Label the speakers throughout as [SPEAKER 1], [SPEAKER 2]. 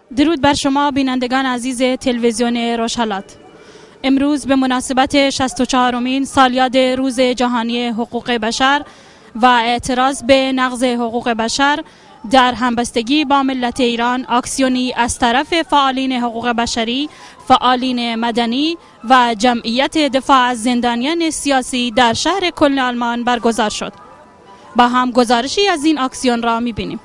[SPEAKER 1] درود بر شما بینندگان عزیز تلویزیون روشالات. امروز به مناسبت 64مین سالیاد روز جهانی حقوق بشر و اعتراض به نقض حقوق بشر در همبستگی با ملت ایران، اکسیونی از طرف فعالین حقوق بشری، فعالین مدنی و جمعیت دفاع از زندانیان سیاسی در شهر کلن آلمان برگزار شد. با هم گزارشی از این اکسیون را می‌بینیم.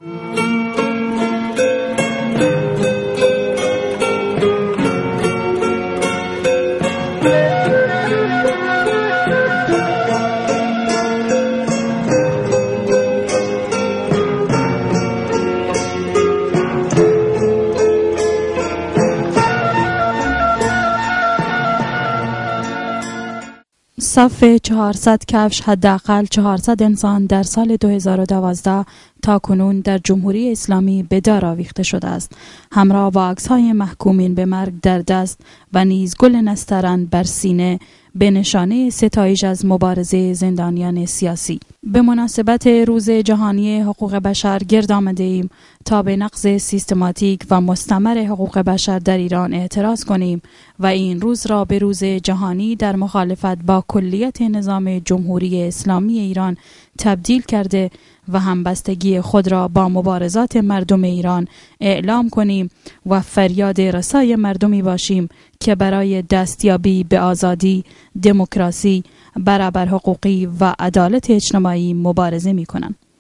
[SPEAKER 1] صف 400 کفش، حداقل 400 انسان در سال 2012 تا کنون در جمهوری اسلامی به دار آویخته شده است، همراه با عکس‌های محکومین به مرگ در دست و نیز گل نسترن بر سینه به نشانه ستایش از مبارزه زندانیان سیاسی. به مناسبت روز جهانی حقوق بشر گرد آمده ایم تا به نقض سیستماتیک و مستمر حقوق بشر در ایران اعتراض کنیم و این روز را به روز جهانی در مخالفت با کلیت نظام جمهوری اسلامی ایران تبدیل کرده و همبستگی خود را با مبارزات مردم ایران اعلام کنیم و فریاد رسای مردمی باشیم که برای دستیابی به آزادی، دموکراسی، برابر حقوقی و عدالت اجتماعی مبارزه می کنند.